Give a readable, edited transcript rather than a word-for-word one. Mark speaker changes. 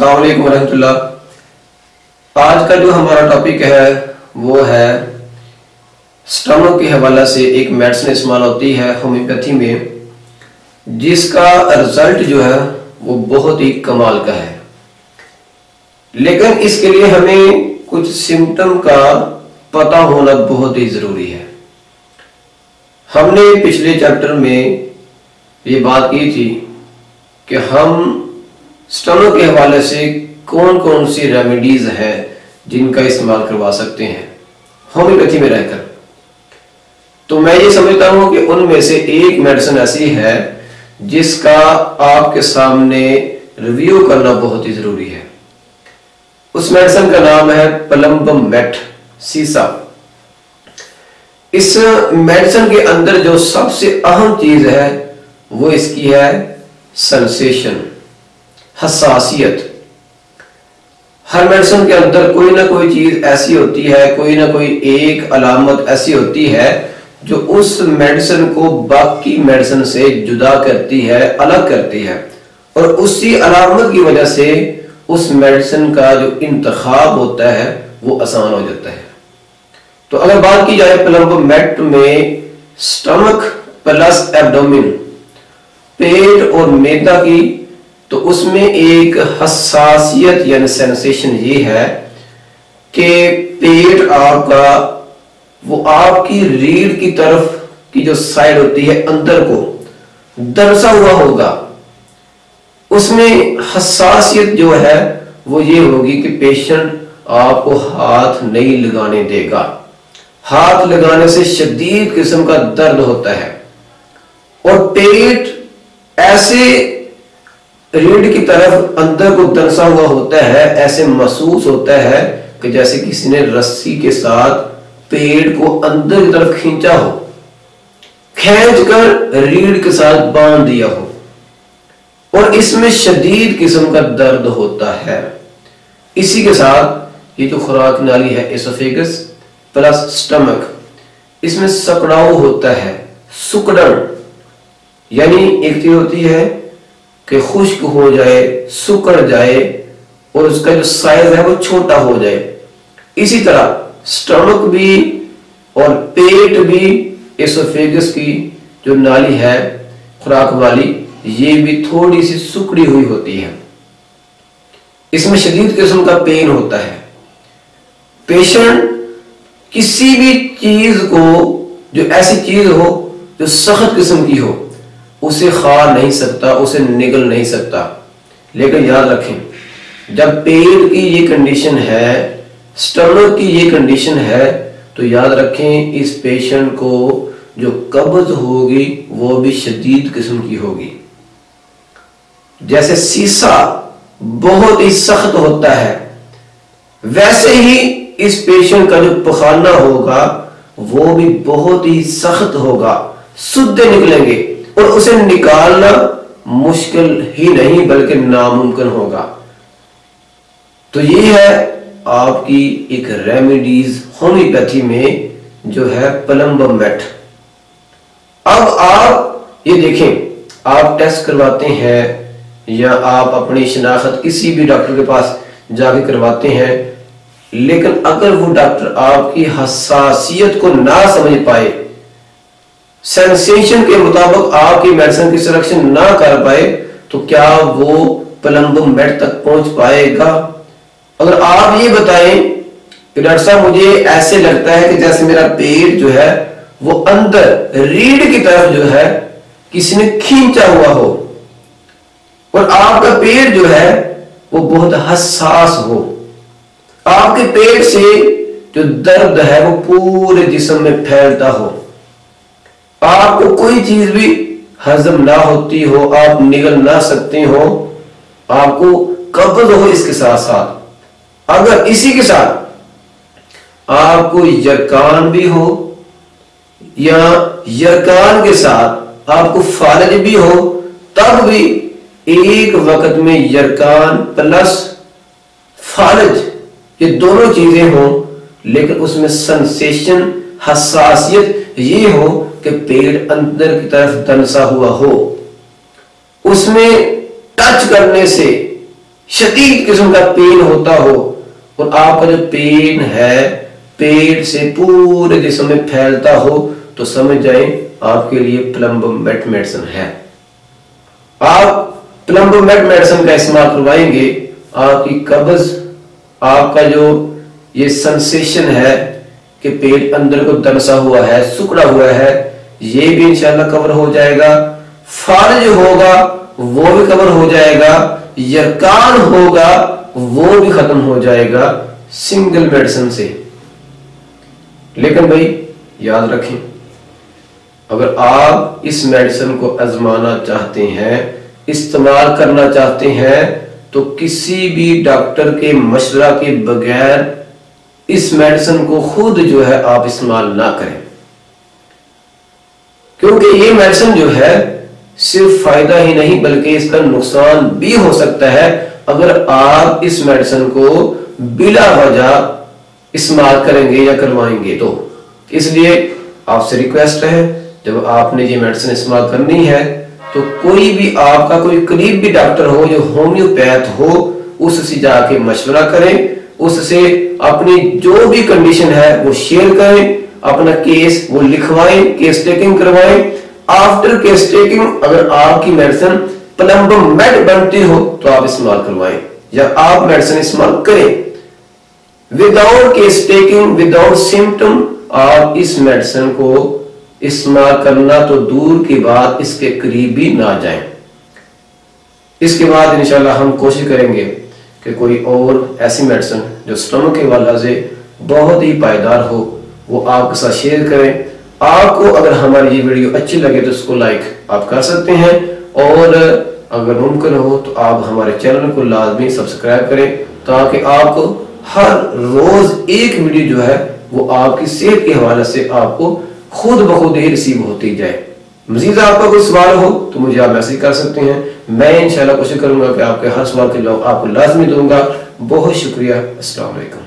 Speaker 1: अस्सलाम वालेकुम रहमतुल्लाह। आज का जो हमारा टॉपिक है वो है स्टमक के हवाले से एक मेडिसिन इस्तेमाल होती है होम्योपैथी में, जिसका रिजल्ट जो है वो बहुत ही कमाल का है। लेकिन इसके लिए हमें कुछ सिम्टम का पता होना बहुत ही जरूरी है। हमने पिछले चैप्टर में ये बात की थी कि हम स्टमक के हवाले से कौन कौन सी रेमेडीज हैं जिनका इस्तेमाल करवा सकते हैं होम्योपैथी में रहकर। तो मैं ये समझता हूं कि उनमें से एक मेडिसिन ऐसी है जिसका आपके सामने रिव्यू करना बहुत ही जरूरी है। उस मेडिसिन का नाम है प्लम्बम मेट सीसा। इस मेडिसिन के अंदर जो सबसे अहम चीज है वो इसकी है सेंसेशन, हसासियत। हर मेडिसिन के अंदर कोई ना कोई चीज ऐसी होती है, कोई ना कोई एक अलामत ऐसी होती है जो उस मेडिसिन को बाकी मेडिसिन से जुदा करती है, अलग करती है, और उसी अलामत की वजह से उस मेडिसिन का जो इंतखाब होता है वो आसान हो जाता है। तो अगर बात की जाए प्लम्बम मेट में स्टमक प्लस एब्डोमेन, पेट और मैदा की, तो उसमें एक हसासियत यानी सेंसेशन ये है कि पेट आपका वो आपकी रीढ़ की तरफ की जो साइड होती है अंदर को दरसा हुआ होगा। उसमें हसासियत जो है वो ये होगी कि पेशेंट आपको हाथ नहीं लगाने देगा। हाथ लगाने से शदीद किस्म का दर्द होता है और पेट ऐसे रीढ़ की तरफ अंदर को दरसा हुआ होता है, ऐसे महसूस होता है कि जैसे किसी ने रस्सी के साथ पेट को अंदर की तरफ खींचा हो, खींचकर रीढ़ के साथ बांध दिया हो, और इसमें शदीद किस्म का दर्द होता है। इसी के साथ ये जो खुराक नाली है एसोफेगस प्लस स्टमक, इसमें सकड़ाव होता है, सुकड़न, यानी एक चीज होती है कि खुश्क हो जाए, सुकड़ जाए और उसका जो साइज है वो छोटा हो जाए। इसी तरह स्टमक भी और पेट भी एसोफेगस की जो नाली है खुराक वाली, ये भी थोड़ी सी सुकड़ी हुई होती है। इसमें शदीद किस्म का पेन होता है। पेशेंट किसी भी चीज को, जो ऐसी चीज हो जो सख्त किस्म की हो, उसे खा नहीं सकता, उसे निगल नहीं सकता। लेकिन याद रखें, जब पेट की ये कंडीशन है, स्टमक की ये कंडीशन है, तो याद रखें इस पेशेंट को जो कब्ज होगी वो भी शदीद किस्म की होगी। जैसे सीसा बहुत ही सख्त होता है, वैसे ही इस पेशेंट का जो पखाना होगा वो भी बहुत ही सख्त होगा, शुद्ध निकलेंगे और उसे निकालना मुश्किल ही नहीं बल्कि नामुमकिन होगा। तो ये है आपकी एक रेमेडीज होम्योपैथी में जो है प्लम्बम मेट। अब आप ये देखें, आप टेस्ट करवाते हैं या आप अपनी शनाख्त किसी भी डॉक्टर के पास जाके करवाते हैं, लेकिन अगर वो डॉक्टर आपकी हसासियत को ना समझ पाए, सेंसेशन के मुताबिक आपकी मेडिसिन की सिलेक्शन ना कर पाए, तो क्या वो प्लम्बम मेट तक पहुंच पाएगा? अगर आप ये बताएं कि डॉक्टर साहब मुझे ऐसे लगता है कि जैसे मेरा पेट जो है वो अंदर रीढ़ की तरफ जो है किसी ने खींचा हुआ हो, और आपका पेट जो है वो बहुत हसास हो, आपके पेट से जो दर्द है वो पूरे जिस्म में फैलता हो, आपको कोई चीज भी हजम ना होती हो, आप निगल ना सकते हो, आपको कब्ज हो, इसके साथ साथ अगर इसी के साथ आपको यरकान भी हो या यरकान के साथ आपको फालज भी हो, तब भी एक वक्त में यरकान प्लस फालज ये दोनों चीजें हो, लेकिन उसमें सेंसेशन, हसासियत ये हो कि पेट अंदर की तरफ दनसा हुआ हो, उसमें टच करने से शदीद किस्म का पेन होता हो और आपका जो पेन है पेट से पूरे जिस्म में फैलता हो, तो समझ जाएं आपके लिए प्लम्बोमेट मेडिसिन है। आप प्लम्बोमेट मेडिसिन का इस्तेमाल करवाएंगे, आपकी कब्ज, आपका जो ये सेंसेशन है कि पेट अंदर को दनसा हुआ है, सुकड़ा हुआ है, ये भी इंशाल्लाह कवर हो जाएगा। फार्ज होगा वो भी कवर हो जाएगा, यरकान होगा वो भी खत्म हो जाएगा सिंगल मेडिसिन से। लेकिन भाई याद रखें, अगर आप इस मेडिसिन को आजमाना चाहते हैं, इस्तेमाल करना चाहते हैं, तो किसी भी डॉक्टर के मशवरा के बगैर इस मेडिसिन को खुद जो है आप इस्तेमाल ना करें, क्योंकि ये मेडिसिन जो है सिर्फ फायदा ही नहीं बल्कि इसका नुकसान भी हो सकता है अगर आप इस मेडिसिन को बिला वजह इस्तेमाल करेंगे या करवाएंगे तो। इसलिए आपसे रिक्वेस्ट है, जब आपने ये मेडिसिन इस्तेमाल करनी है तो कोई भी आपका कोई करीब भी डॉक्टर हो जो होम्योपैथ हो, उससे जाके मशवरा करें, उससे अपनी जो भी कंडीशन है वो शेयर करें, अपना केस वो लिखवाएं, केस टेकिंग करवाएं। आफ्टर केस टेकिंग अगर आपकी मेडिसिन प्लम्बोमेट बनती हो तो आप इस्तेमाल करवाएं या आप मेडिसिन इस्तेमाल करें। Without case taking, without symptom आप इस मेडिसिन को इस्तेमाल करना तो दूर की बात, इसके करीब भी ना जाएं। इसके बाद इंशाल्लाह हम कोशिश करेंगे कि कोई और ऐसी मेडिसिन जो स्टमक के हवाले से बहुत ही पायदार हो वो आपके साथ शेयर करें। आपको अगर हमारी ये वीडियो अच्छी लगे तो इसको लाइक आप कर सकते हैं, और अगर मुमकिन हो तो आप हमारे चैनल को लाजमी सब्सक्राइब करें, ताकि आपको हर रोज एक वीडियो जो है वो आपकी सेहत के हवाले से आपको खुद ब खुद ही रिसीव होती जाए। मजीद आपका कोई सवाल हो तो मुझे आप मैसेज कर सकते हैं, मैं इंशाल्लाह कोशिश करूंगा कि आपके हर सवाल के जवाब आपको लाजमी दूंगा। बहुत शुक्रिया। अस्सलाम वालेकुम।